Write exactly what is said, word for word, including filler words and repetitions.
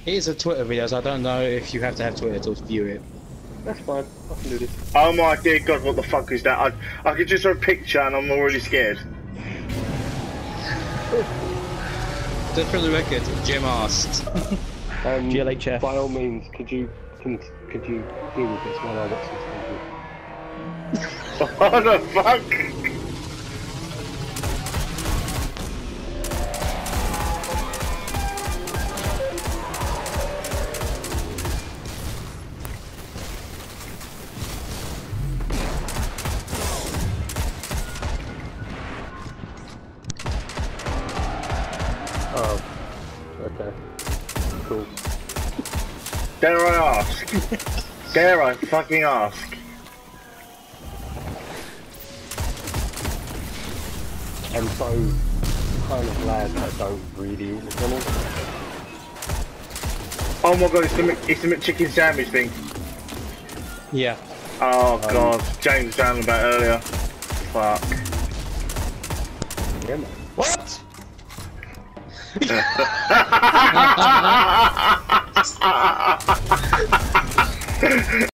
It is a Twitter video, so I don't know if you have to have Twitter to view it. That's fine. I can do this. Oh my dear God, what the fuck is that? I, I could just saw a picture and I'm already scared. Just for the record, Jim asked. Um, G L H F. By all means, could you can, could you deal with this while I watch this movie? What the fuck? Oh, okay. Cool. Dare I ask? Dare I fucking ask? I'm so kind of glad that I don't really eat McDonald's. Oh my God, it's the, Mc- it's the McChicken sandwich thing. Yeah. Oh Um, God, James down about earlier. Fuck. Yeah, man. What?